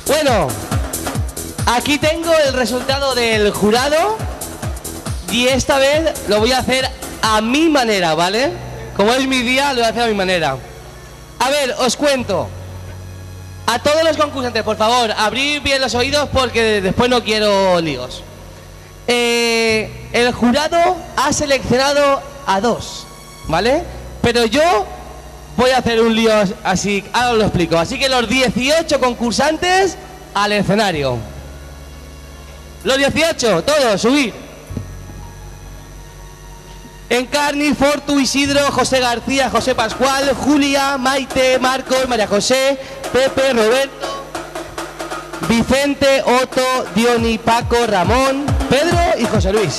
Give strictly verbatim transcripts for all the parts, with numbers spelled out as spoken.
Bueno, aquí tengo el resultado del jurado y esta vez lo voy a hacer a mi manera, ¿vale? Como es mi día, lo voy a hacer a mi manera. A ver, os cuento. A todos los concursantes, por favor, abrid bien los oídos porque después no quiero líos. Eh, el jurado ha seleccionado a dos, ¿vale? Pero yo voy a hacer un lío así, ahora os lo explico. Así que los dieciocho concursantes al escenario. Los dieciocho, todos, subid. Encarni, Fortu, Isidro, José García, José Pascual, Julia, Maite, Marcos, María José, Pepe, Roberto, Vicente, Otto, Diony, Paco, Ramón, Pedro y José Luis.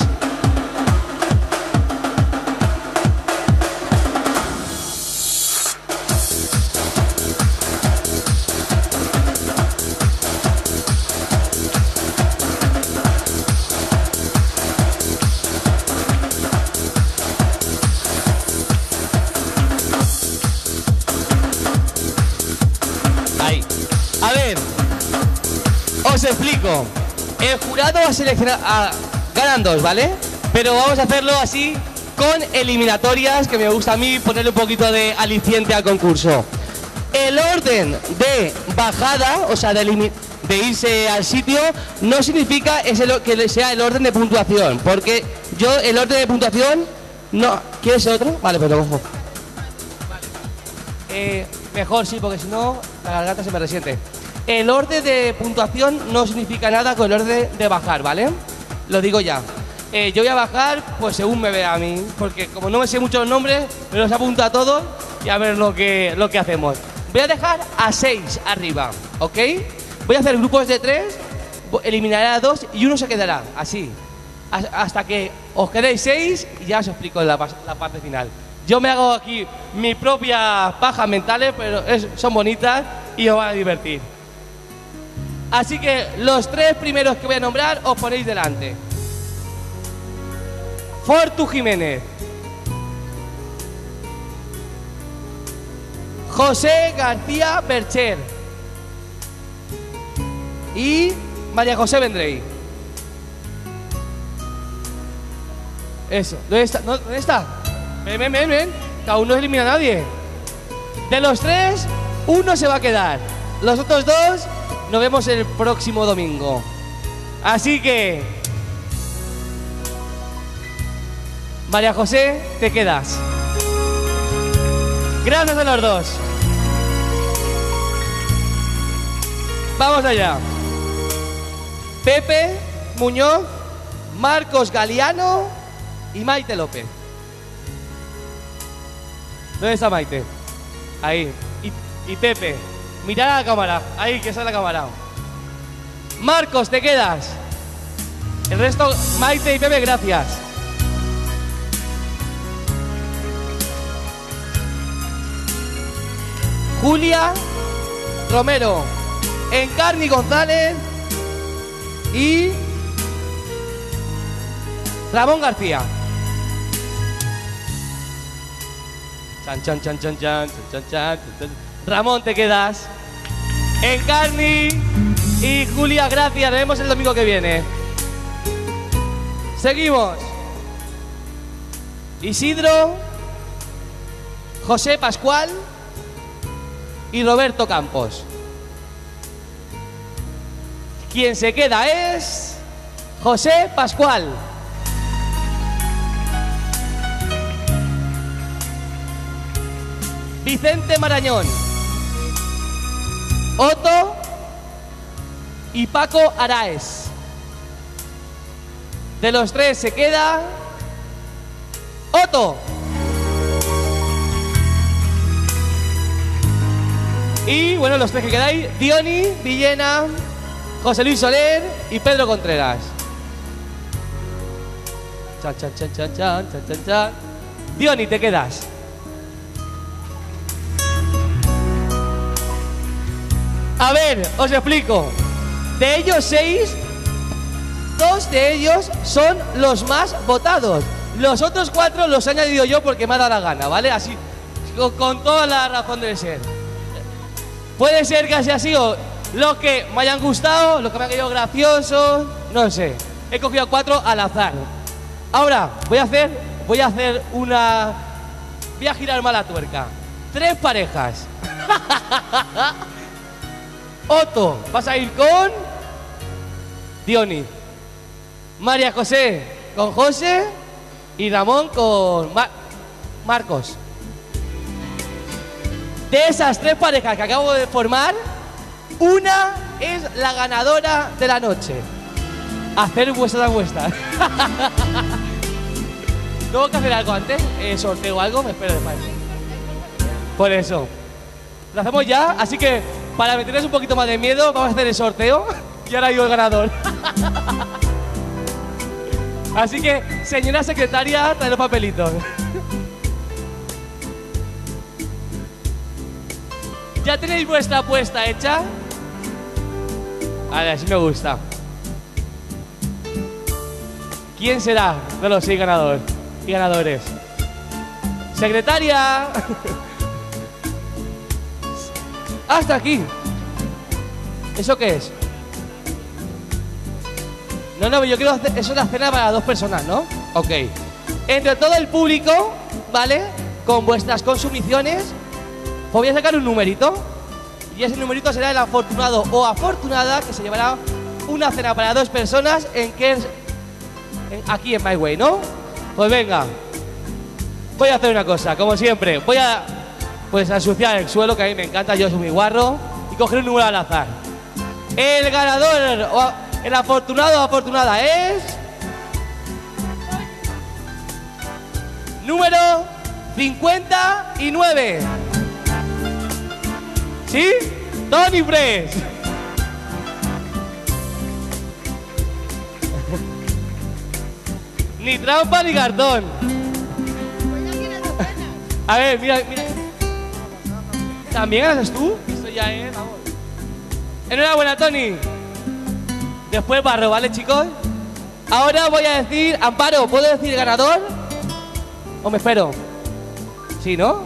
Os explico. El jurado va a seleccionar a, ganan dos, ¿vale? Pero vamos a hacerlo así con eliminatorias, que me gusta a mí ponerle un poquito de aliciente al concurso. El orden de bajada, o sea, de, de irse al sitio, no significa ese, que sea el orden de puntuación, porque yo el orden de puntuación no... ¿Quieres otro? Vale, pues lo cojo. Vale. Eh, mejor sí, porque si no la garganta se me resiente. El orden de puntuación no significa nada con el orden de bajar, ¿vale? Lo digo ya. Eh, yo voy a bajar, pues según me vea a mí, porque como no me sé muchos nombres, me los apunto a todos y a ver lo que, lo que hacemos. Voy a dejar a seis arriba, ¿ok? Voy a hacer grupos de tres, eliminaré a dos y uno se quedará, así. Hasta que os quedéis seis y ya os explico la, la parte final. Yo me hago aquí mis propias pajas mentales, pero es, son bonitas y os van a divertir. Así que los tres primeros que voy a nombrar os ponéis delante. Fortu Jiménez, José García Bercher y María José Vendrell. Eso, ¿dónde está? ¿No? ¿Dónde está? Ven, ven, ven, ven. Que aún no elimina a nadie. De los tres, uno se va a quedar. Los otros dos nos vemos el próximo domingo. Así que, María José, te quedas. Gracias a los dos. Vamos allá. Pepe Muñoz, Marcos Galiano y Maite López. ¿Dónde está Maite? Ahí. Y, y Pepe. Mirad a la cámara, ahí, que sale la cámara. Marcos, te quedas. El resto, Maite y Pepe, gracias. Julia Romero, Encarni González y Ramón García. Chan, chan, chan, chan, chan, chan, chan, chan. Ramón, te quedas. Encarni y Julia, gracias. Nos vemos el domingo que viene. Seguimos. Isidro, José Pascual y Roberto Campos. Quien se queda es José Pascual. Vicente Marañón, Otto y Paco Araes. De los tres se queda Otto. Y bueno, los tres que quedáis, Diony, Villena, José Luis Soler y Pedro Contreras. Chan, chan, chan, chan, chan, chan, chan, chan. Diony, te quedas. A ver, os explico. De ellos seis, dos de ellos son los más votados. Los otros cuatro los he añadido yo porque me ha dado la gana, ¿vale? Así, con, con toda la razón debe ser. Puede ser que sea así o Los que me hayan gustado, los que me han quedado graciosos, no sé. He cogido cuatro al azar. Ahora, voy a hacer, voy a hacer una... Voy a girar mal la tuerca. Tres parejas. Otto, vas a ir con... Diony. María José con José. Y Ramón con Mar Marcos. De esas tres parejas que acabo de formar, una es la ganadora de la noche. Hacer vuestras apuestas. ¿Tengo que hacer algo antes? Eh, ¿Sorteo o algo? Me espero después. Por eso. Lo hacemos ya, así que para meterles un poquito más de miedo, vamos a hacer el sorteo. Y ahora digo el ganador. Así que, señora secretaria, trae los papelitos. ¿Ya tenéis vuestra apuesta hecha? Vale, así me gusta. ¿Quién será de los seis ganadores y ganadores? ¡Secretaria! ¡Hasta aquí! ¿Eso qué es? No, no, yo quiero hacer... Es una cena para dos personas, ¿no? Ok. Entre todo el público, ¿vale? Con vuestras consumiciones, os voy a sacar un numerito. Y ese numerito será el afortunado o afortunada que se llevará una cena para dos personas en que es... En, aquí en My Way, ¿no? Pues venga. Voy a hacer una cosa, como siempre. Voy a... Pues a ensuciar el suelo, que a mí me encanta, yo soy muy guarro. Y coger un número al azar. El ganador... O, el afortunado o afortunada es... Número cincuenta y nueve. ¿Sí? Tony Fresh. Ni trampa ni cartón. A ver, mira, mira. ¿También haces tú? Esto ya es, vamos. Enhorabuena, Tony. Después barro, ¿vale, chicos? Ahora voy a decir... Amparo, ¿puedo decir ganador? ¿O me espero? ¿Sí, no?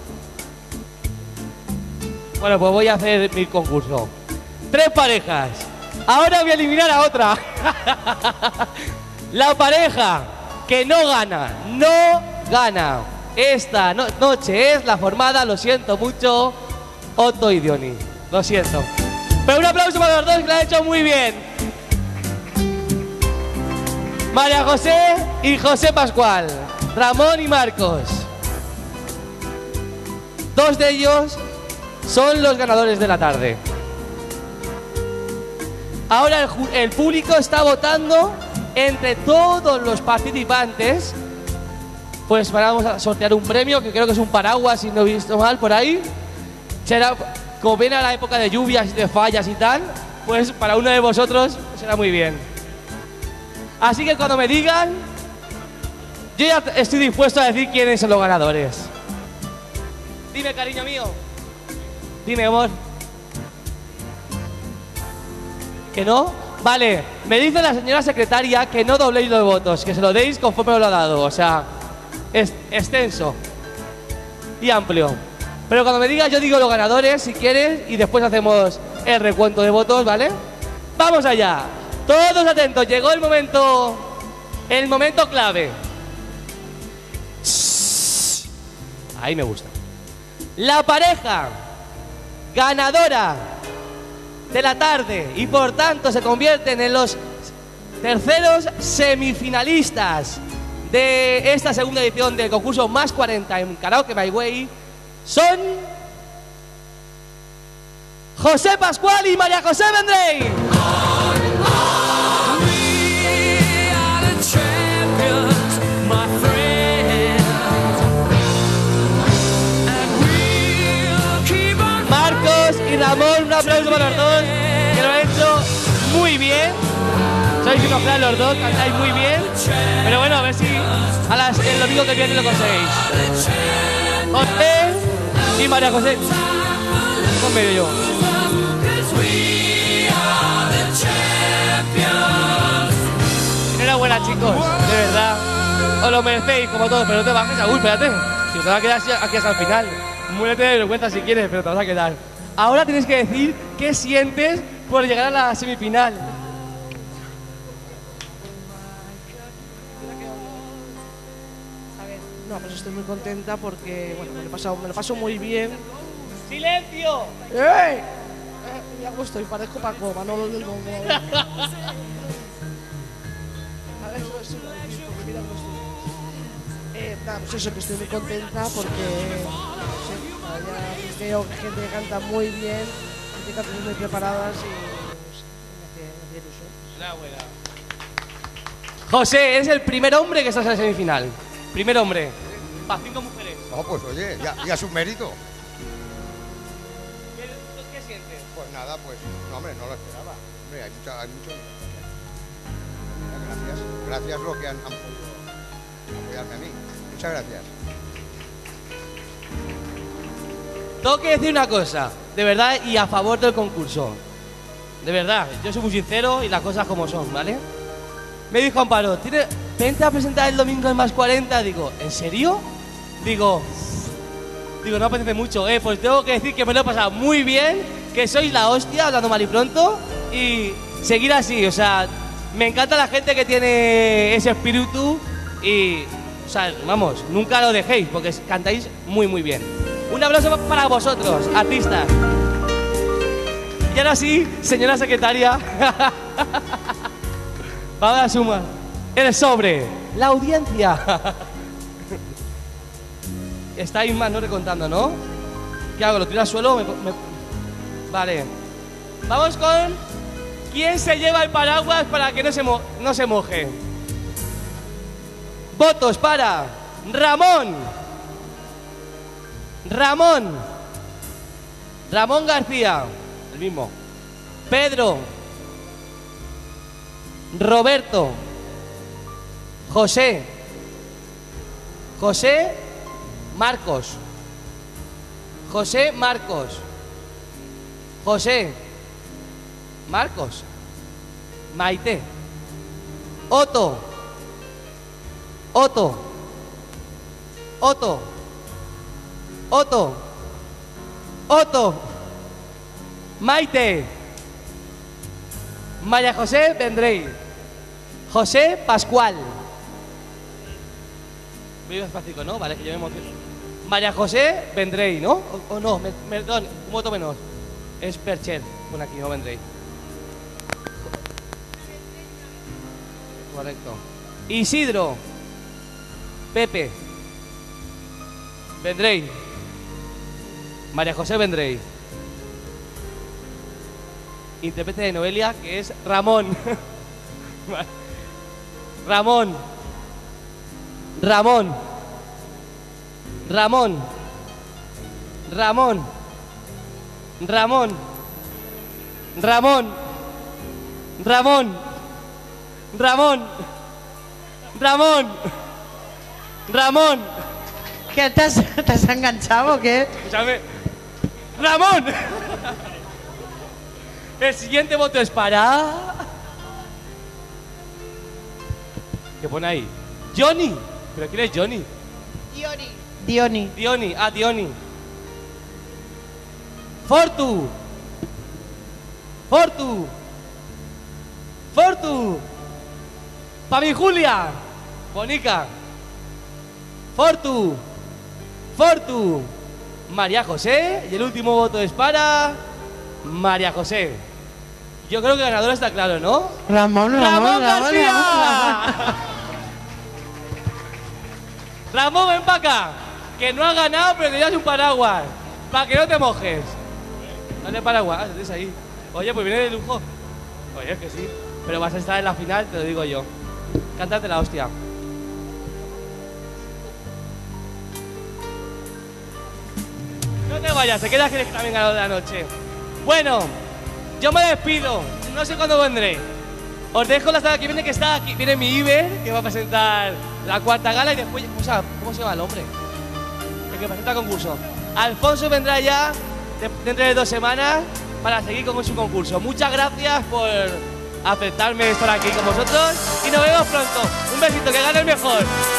Bueno, pues voy a hacer mi concurso. Tres parejas. Ahora voy a eliminar a otra. La pareja que no gana, no gana. Esta no noche es la formada, lo siento mucho, Otto y Diony. Lo siento. Pero un aplauso para los dos que lo han hecho muy bien. María José y José Pascual. Ramón y Marcos. Dos de ellos son los ganadores de la tarde. Ahora el, el público está votando entre todos los participantes. Pues vamos a sortear un premio que creo que es un paraguas, si no he visto mal por ahí. Será, como viene a la época de lluvias y de fallas y tal, pues para uno de vosotros será muy bien. Así que cuando me digan, yo ya estoy dispuesto a decir quiénes son los ganadores. Dime, cariño mío. Dime, amor. ¿Que no? Vale, me dice la señora secretaria que no dobléis los votos, que se lo deis conforme os lo ha dado, o sea, es extenso y amplio. Pero cuando me digas yo digo los ganadores, si quieres, y después hacemos el recuento de votos, ¿vale? ¡Vamos allá! Todos atentos, llegó el momento, el momento clave. Ahí me gusta. La pareja ganadora de la tarde y por tanto se convierten en los terceros semifinalistas de esta segunda edición del concurso Más cuarenta en Karaoke My Way son José Pascual y María José Vendrell. Marcos y Ramón, un aplauso para los dos, que lo han hecho muy bien. Sois unos crack los dos, cantáis muy bien. Pero bueno, a ver si a las, el domingo que viene lo conseguéis. José y María José. Con medio yo. Enhorabuena, chicos, de verdad. Os lo merecéis como todos, pero no te bajes, Saúl, espérate. Si te vas a quedar aquí hasta el final. Muérete de vergüenza si quieres, pero te vas a quedar. Ahora tienes que decir qué sientes por llegar a la semifinal. A ver, no, pues estoy muy contenta porque, bueno, me lo he pasado, me lo paso muy bien. ¡Silencio! ¡Ey! Eh, mira cómo estoy, parezco Paco, Manolo del Bongo. A ver, eso es súper difícil, porque mira cómo estoy. Eh, nada, pues eso, que estoy muy contenta porque, no sé, ya veo que gente que canta muy bien, gente que canta muy preparadas y, no sé, me hace, me hace ilusión. Enhorabuena. José, eres el primer hombre que estás en la semifinal. Primer hombre. Para cinco mujeres. No, pues oye, ya, ya es un mérito. ¿Qué, qué sientes? Pues nada, pues, no, hombre, no lo esperaba. Hombre, hay, mucha, hay mucho... Gracias, gracias lo que han, han podido apoyarme a mí. Muchas gracias. Tengo que decir una cosa, de verdad, y a favor del concurso. De verdad, yo soy muy sincero y las cosas como son, ¿vale? Me dijo Amparo, ¿tiene, vente a presentar el domingo en Más cuarenta. Digo, ¿en serio? Digo, digo, no apetece mucho. Eh, pues tengo que decir que me lo he pasado muy bien, que sois la hostia, hablando mal y pronto, y seguir así, o sea, me encanta la gente que tiene ese espíritu y, o sea, vamos, nunca lo dejéis, porque cantáis muy, muy bien. Un aplauso para vosotros, artistas. Y ahora sí, señora secretaria, vamos a sumar el sobre, la audiencia. Estáis más no recontando, ¿no? ¿Qué hago? ¿Lo tiro al suelo? Me, me... Vale. Vamos con... ¿Quién se lleva el paraguas para que no se, mo no se moje? Votos para Ramón. Ramón. Ramón García. El mismo. Pedro. Roberto. José. José Marcos. José Marcos. José Marcos. Maite. Otto. Otto. Otto. Otto. Otto. Maite. María José Vendrell. José Pascual. Muy despacito, ¿no? Vale, que yo me emociono. María José Vendrell, ¿no? O, o no, me, perdón, un voto menos. Es Percher, pone aquí, no Vendrell. Correcto. Isidro. Pepe. Vendrell. María José Vendrell. Intérprete de Noelia, que es Ramón. Ramón. Ramón. Ramón. Ramón. Ramón. Ramón. Ramón. Ramón. Ramón. Ramón. ¿Qué te has, te has enganchado o qué? Escúchame. Ramón. El siguiente voto es para... ¿Qué pone ahí? Johnny. ¿Pero quién es Johnny? Dioni. Dioni. Dioni. Ah, Dioni. Fortu. Fortu. Fortu. Para mi Julia. Bonica. Fortu. Fortu. María José. Y el último voto es para... María José. Yo creo que el ganador está claro, ¿no? Ramón, Ramón, ¡Ramón Ramón, García! Ramón. Ramón, ven para acá. Que no has ganado, pero te llevas un paraguas. Para que no te mojes. Dale paraguas, ah, tienes ahí. Oye, pues viene de lujo. Oye, es que sí. Pero vas a estar en la final, te lo digo yo. Cántate la hostia. No te vayas, te quedas que eres también ganador de la noche. Bueno, yo me despido. No sé cuándo vendré. Os dejo la semana que viene, que está aquí. Viene mi Iber, que va a presentar la cuarta gala y después... O sea, ¿cómo se llama el hombre? El que presenta el concurso. Alfonso vendrá ya de- dentro de dos semanas para seguir con su concurso. Muchas gracias por aceptarme estar aquí con vosotros y nos vemos pronto. Un besito, que gane el mejor.